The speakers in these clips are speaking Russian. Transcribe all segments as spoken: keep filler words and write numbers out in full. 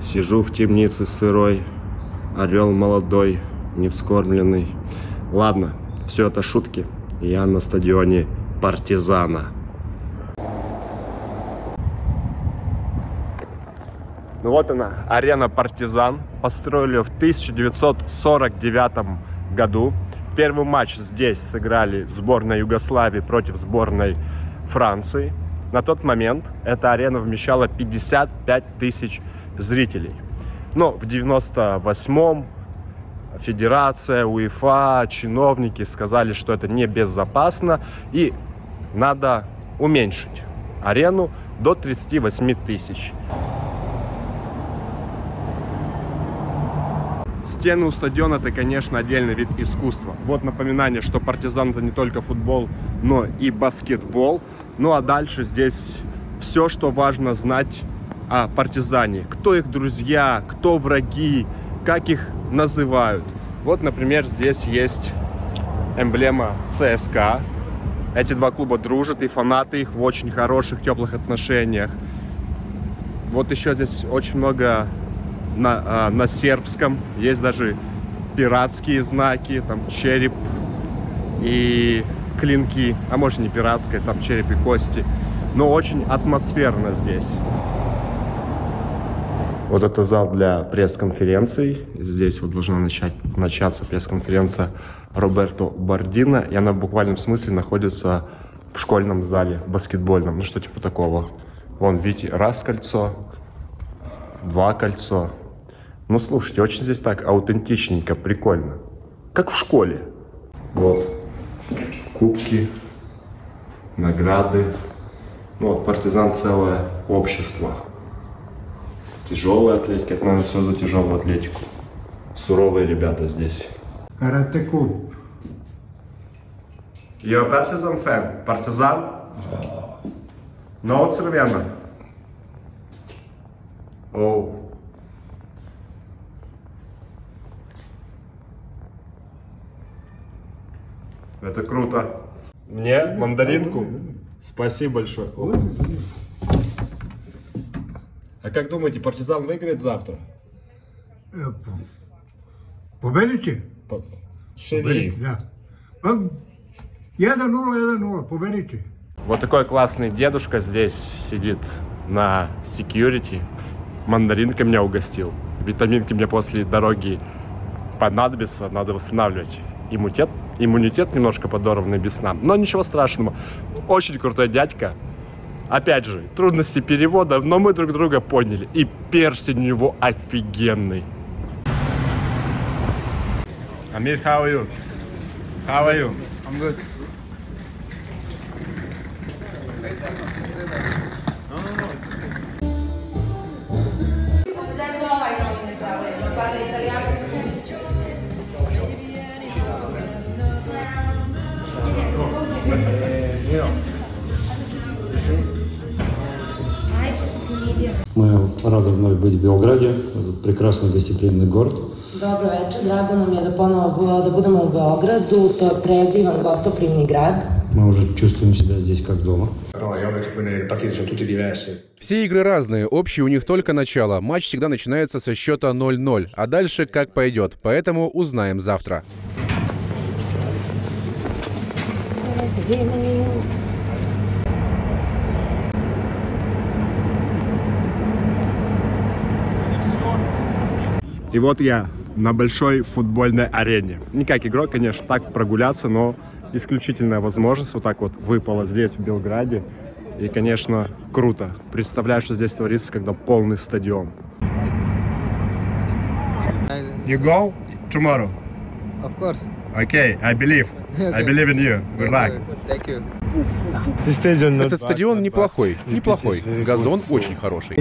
Сижу в темнице сырой, орел молодой, не вскормленный. Ладно, все это шутки. Я на стадионе Партизана. Ну вот она, арена Партизан. Построили ее в тысяча девятьсот сорок девятом году. Первый матч здесь сыграли сборная Югославии против сборной Франции. На тот момент эта арена вмещала пятьдесят пять тысяч зрителей. Но в девяносто восьмом федерация, УЕФА, чиновники сказали, что это небезопасно и надо уменьшить арену до тридцати восьми тысяч. Стены у стадиона — это, конечно, отдельный вид искусства. Вот напоминание, что Партизан — это не только футбол, но и баскетбол. Ну а дальше здесь все, что важно знать о Партизане. Кто их друзья, кто враги, как их называют. Вот, например, здесь есть эмблема ЦСКА. Эти два клуба дружат, и фанаты их в очень хороших, теплых отношениях. Вот еще здесь очень много на, на сербском. Есть даже пиратские знаки, там череп и клинки. А может, не пиратское, там череп и кости. Но очень атмосферно здесь. Вот это зал для пресс-конференций. Здесь вот должна начать, начаться пресс-конференция Роберто Бардино. И она в буквальном смысле находится в школьном зале, баскетбольном. Ну что типа такого. Вон, видите, раз кольцо, два кольцо. Ну слушайте, очень здесь так аутентичненько, прикольно. Как в школе. Вот. Кубки, награды. Ну вот, Партизан — целое общество. Тяжелая атлетика, это, наверное, все за тяжелую атлетику. Суровые ребята здесь. Карате-клуб. You're a Partizan fan? Партизан? No, червена. Оу. Это круто. Мне мандаринку? Спасибо большое. А как думаете, Партизан выиграет завтра? Победите? Шериф. Да. один ноль, один ноль, победите. Вот такой классный дедушка здесь сидит на security. Мандаринкой меня угостил. Витаминки мне после дороги понадобятся, надо восстанавливать иммунитет. Иммунитет немножко подорванный без сна. Но ничего страшного. Очень крутой дядька. Опять же, трудности перевода, но мы друг друга поняли. И перстень у него офигенный. Amir, how are you? How are you? I'm good. That's all I know in Italian. Non parla italiano. Мы рады вновь быть в Белграде, этот прекрасный гостеприимный город. Dobro večer, drago nam je da ponovo da budemo u Beogradu, to je predivan gostoprimni grad. Мы уже чувствуем себя здесь как дома. Все игры разные, общее у них только начало. Матч всегда начинается со счета ноль ноль, а дальше как пойдет, поэтому узнаем завтра. И вот я на большой футбольной арене. Не как игрок, конечно, так прогуляться, но исключительная возможность вот так вот выпала здесь, в Белграде. И, конечно, круто. Представляю, что здесь творится, когда полный стадион. You go tomorrow? Of course. Okay, I believe. I believe in you. Good luck. Thank you. Этот стадион неплохой, неплохой. Газон очень хороший.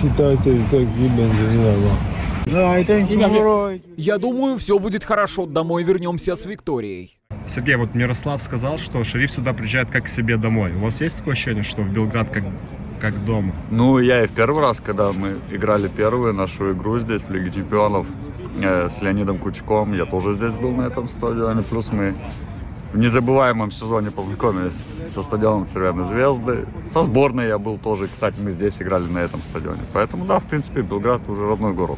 Я думаю, все будет хорошо. Домой вернемся с Викторией. Сергей, вот Мирослав сказал, что Шериф сюда приезжает как к себе домой. У вас есть такое ощущение, что в Белград как, как дома? Ну, я и в первый раз, когда мы играли первую нашу игру здесь, в Лиге Чемпионов, э, с Леонидом Кучком, я тоже здесь был на этом стадионе. Плюс мы в незабываемом сезоне познакомились со стадионом Цервены Звезды. Со сборной я был тоже, кстати, мы здесь играли на этом стадионе. Поэтому, да, в принципе, Белград уже родной город.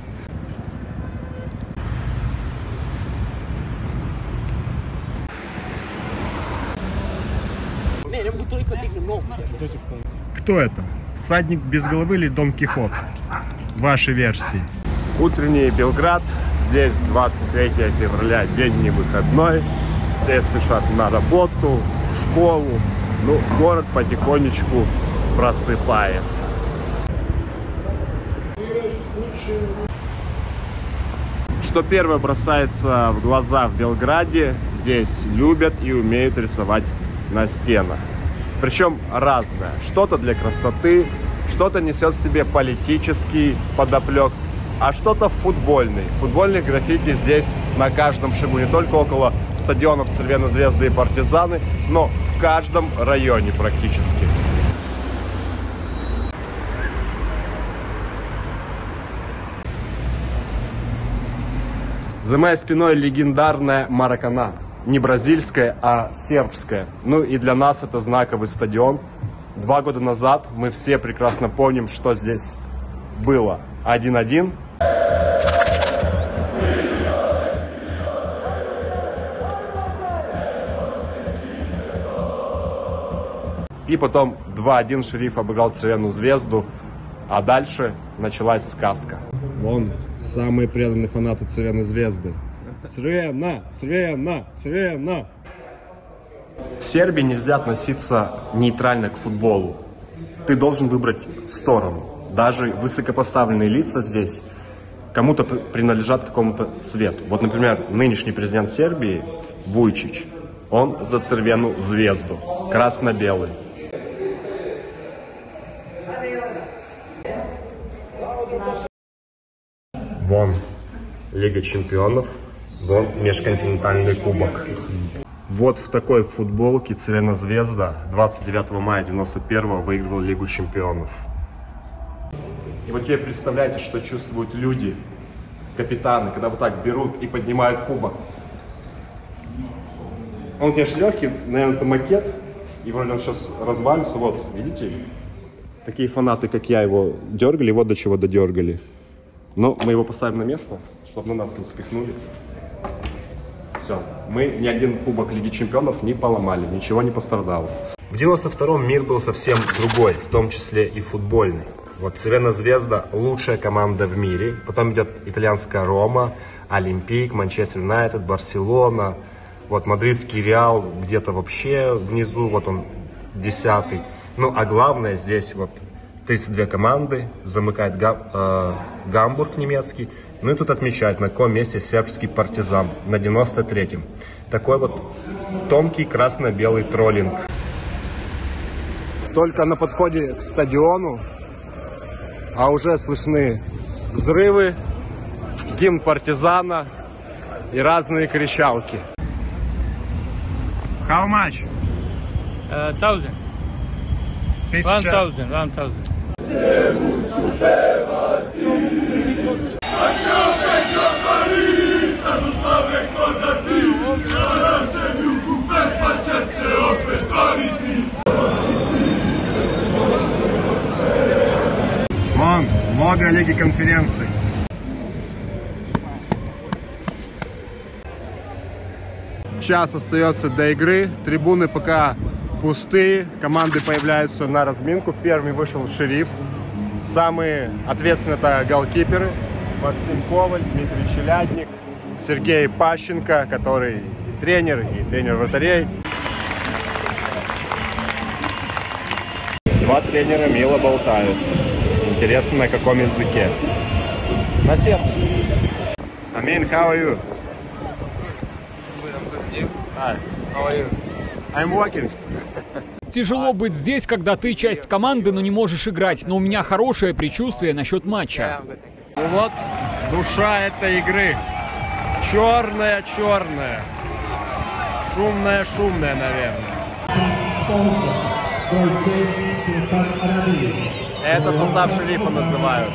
Кто это? Всадник без головы или Дон Кихот? Ваши версии. Утренний Белград. Здесь двадцать третьего февраля, день не выходной. Все спешат на работу, в школу. Ну, город потихонечку просыпается. Что первое бросается в глаза в Белграде, здесь любят и умеют рисовать на стенах. Причем разное. Что-то для красоты, что-то несет в себе политический подоплек, а что-то футбольный. Футбольных граффити здесь на каждом шагу, не только около стадионов Цервены Звезды и Партизаны, но в каждом районе практически. За моей спиной легендарная Маракана. Не бразильская, а сербская. Ну и для нас это знаковый стадион. Два года назад мы все прекрасно помним, что здесь было. один-один. И потом два-один Шериф обыграл Цервену Звезду. А дальше началась сказка. Вон самые преданные фанаты Цервены Звезды. Цервена, Цервена, Цервена. В Сербии нельзя относиться нейтрально к футболу. Ты должен выбрать сторону. Даже высокопоставленные лица здесь кому-то принадлежат какому-то цвету. Вот, например, нынешний президент Сербии Вуйчич, он за Цервену Звезду, красно-белый. Вон Лига чемпионов, вон межконтинентальный кубок. Вот в такой футболке Цервена Звезда двадцать девятого мая девяносто первого выигрывал Лигу чемпионов. И вот теперь представляете, что чувствуют люди, капитаны, когда вот так берут и поднимают кубок. Он, конечно, легкий, наверное, это макет, и вроде он сейчас развалится. Вот, видите? Такие фанаты, как я, его дергали, вот до чего додергали. Но мы его поставим на место, чтобы на нас не спихнули. Все, мы ни один кубок Лиги чемпионов не поломали, ничего не пострадало. В девяносто втором мир был совсем другой, в том числе и футбольный. Вот Цервена Звезда лучшая команда в мире, потом идет итальянская Рома, Олимпик, Манчестер Юнайтед, Барселона, вот мадридский Реал где-то вообще внизу, вот он десятый. Ну а главное здесь вот тридцать две команды, замыкает Гам, э, Гамбург немецкий. Ну и тут отмечают, на каком месте сербский Партизан, на девяносто третьем. Такой вот тонкий красно-белый троллинг. Только на подходе к стадиону, а уже слышны взрывы, гимн Партизана и разные кричалки. How much? Uh, thousand. Тысяча. One thousand, one thousand. Вон, лого Лиги конференций. Час остается до игры. Трибуны пока пустые. Команды появляются на разминку. Первый вышел Шериф. Самые ответственные это голкиперы. Максим Коваль, Дмитрий Челядник, Сергей Пащенко, который и тренер, и тренер вратарей. Два тренера мило болтают. Интересно, на каком языке. На сербском. Амин, how are you? Hi. How are you? I'm walking. Тяжело быть здесь, когда ты часть команды, но не можешь играть. Но у меня хорошее предчувствие насчет матча. И вот душа этой игры. Черная-черная. Шумная-шумная, наверное. Это состав Шерифа называют.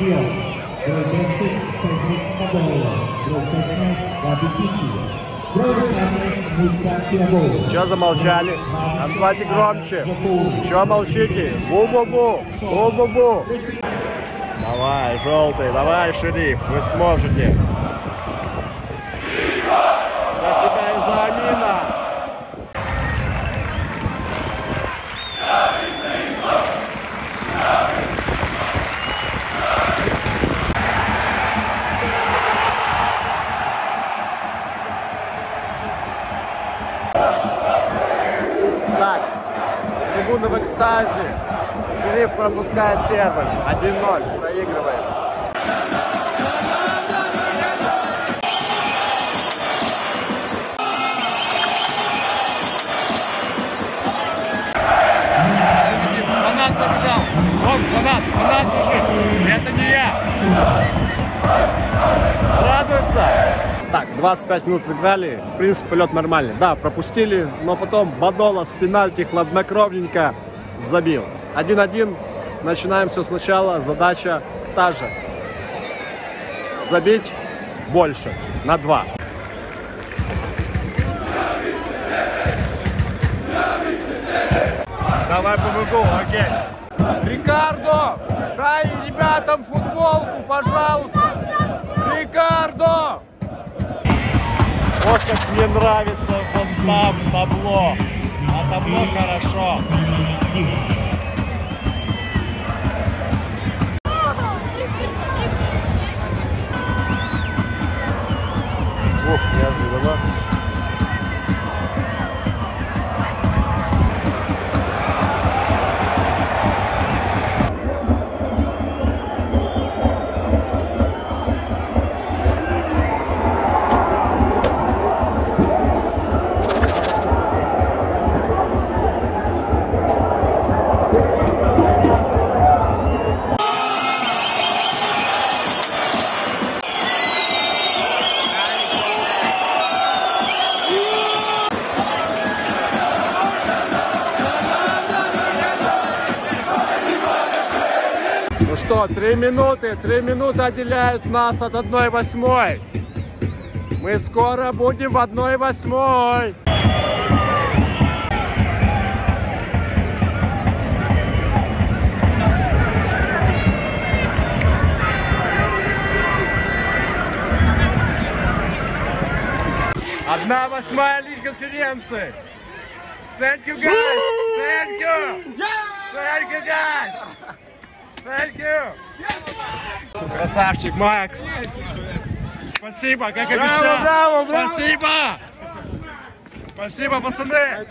Че замолчали? Давайте громче. Че молчите? Бу-бу-бу! Бу-бу-бу! Давай, желтый, давай, шериф, вы сможете. За себя и за Амина. Так, трибуны в экстазе. Шериф пропускает первым. один ноль. Проигрывает. Фанат побежал. Он, фанат, фанат бежит. Это не я. Радуется. Так, двадцать пять минут играли. В принципе, лед нормальный. Да, пропустили, но потом Бадола с пенальти хладнокровненько забил. один-один. Начинаем все сначала. Задача та же. Забить больше. На два. Давай помогу, окей. Рикардо, дай ребятам футболку, пожалуйста. Рикардо! Вот как мне нравится вот там табло. А табло хорошо. Ох, неожиданно. Ну что, три минуты, три минуты отделяют нас от одной восьмой. Мы скоро будем в одной восьмой. Одна восьмая Лига конференции. Thank you guys. Thank you. Thank you guys. Thank you. Красавчик, Макс. Спасибо, как обещал. Браво, браво. Спасибо. Спасибо, пацаны.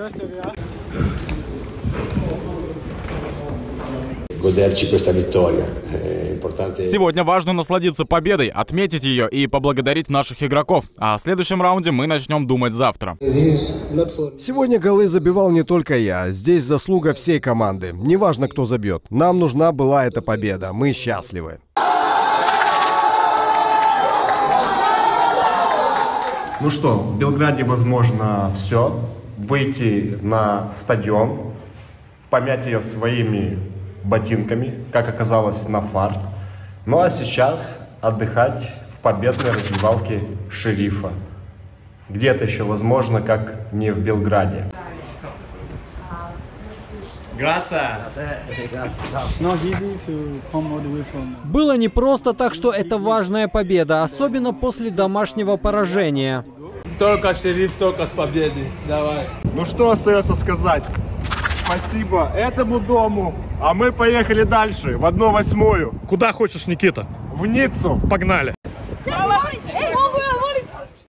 Сегодня важно насладиться победой, отметить ее и поблагодарить наших игроков. А в следующем раунде мы начнем думать завтра. Сегодня голы забивал не только я. Здесь заслуга всей команды. Неважно, кто забьет. Нам нужна была эта победа. Мы счастливы. Ну что, в Белграде возможно все. Выйти на стадион, помять ее своими ботинками, как оказалось, на фарт. Ну а сейчас отдыхать в победной раздевалке Шерифа. Где-то еще возможно, как не в Белграде. Было непросто, так что это важная победа, особенно после домашнего поражения. Только Шериф, только с победой. Давай. Ну что остается сказать? Спасибо этому дому, а мы поехали дальше, в одну восьмую. Куда хочешь, Никита? В Ниццу. Погнали. Давай!